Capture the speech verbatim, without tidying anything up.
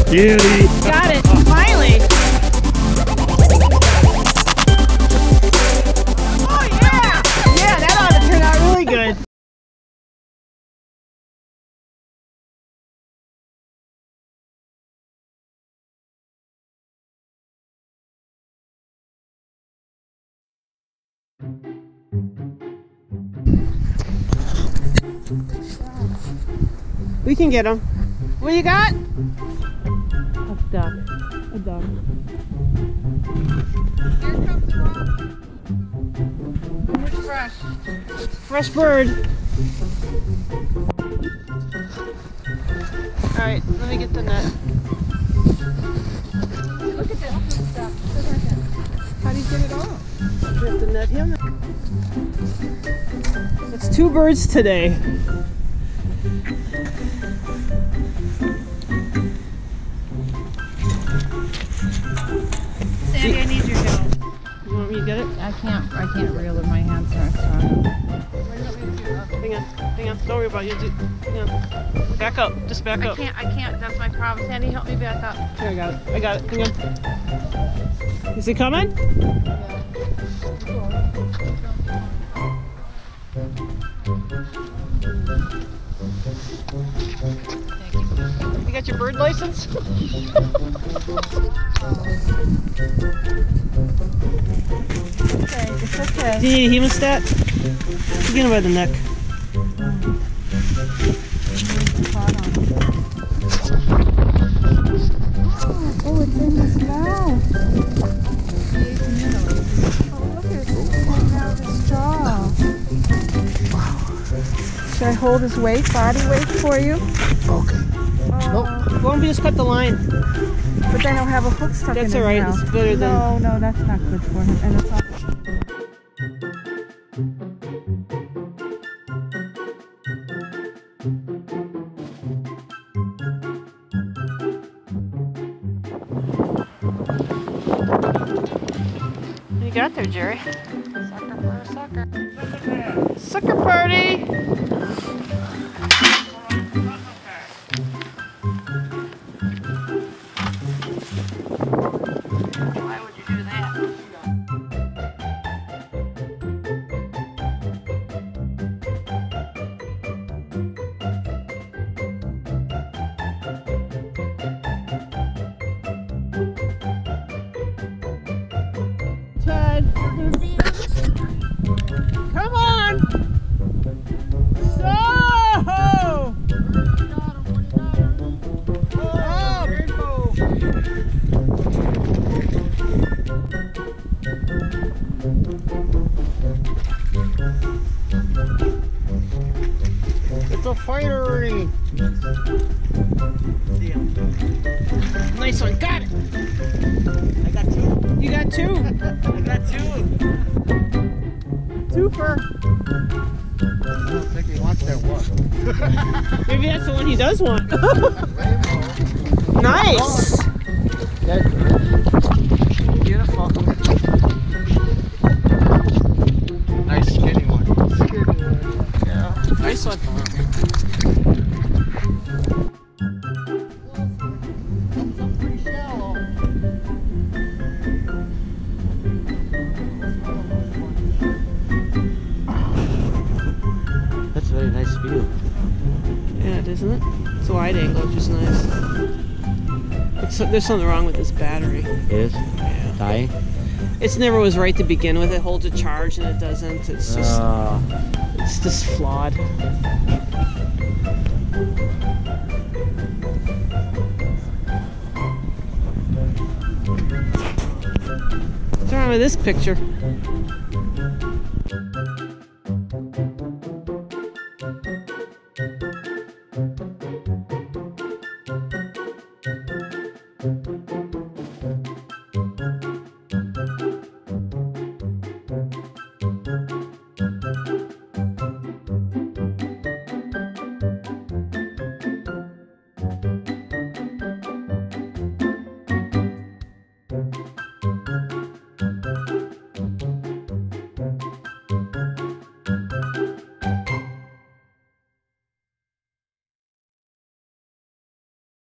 Beauty. Got it, finally. Oh yeah! Yeah, that ought to turn out really good. We can get them. What you got? A duck. A duck. Here comes the rock. It's fresh. Fresh bird. Alright, let me get the net. Look at that stuff. How do you get it off? You have to net him. That's two birds today. Sandy, I need your help. You want me to get it? I can't. I can't reel with my hands. So strong. Hang on, hang on. Don't worry about it. You do, hang on. Back up. Just back I up. can't. I can't. That's my problem. Sandy, help me back up. Here, I got it. I got it. Hang on. Is he coming? You got your bird license? Okay, it's okay. Do you need a hemostat? You get him by the neck. Oh, it's in his mouth. Oh, look at it. It's hanging out of his jaw. Should I hold his weight, body weight for you? Okay. Uh, Why don't we just cut the line? But then he'll have a hook stuck That's in his alright, mouth. it's better than... No, no, that's not good for him. And it's all... What you got there, Jerry? Sucker for a sucker. Sucker party! Why would you do that? Ted! Come on! So! Oh, rainbow! It's a fighter ring. Nice one, got it! I got two. You got two! I got two. Twofer! I don't think he wants that one. Maybe that's the one he does want. Nice! That's Beautiful. nice skinny one. Skinny one. Yeah. Nice one. Pretty shallow. That's a very nice view. Yeah, it isn't it? It's a wide angle, which is nice. It's, there's something wrong with this battery. It is? Yeah. Dying? It's never was right to begin with. It holds a charge and it doesn't. It's just, Uh, it's just flawed. What's wrong with this picture?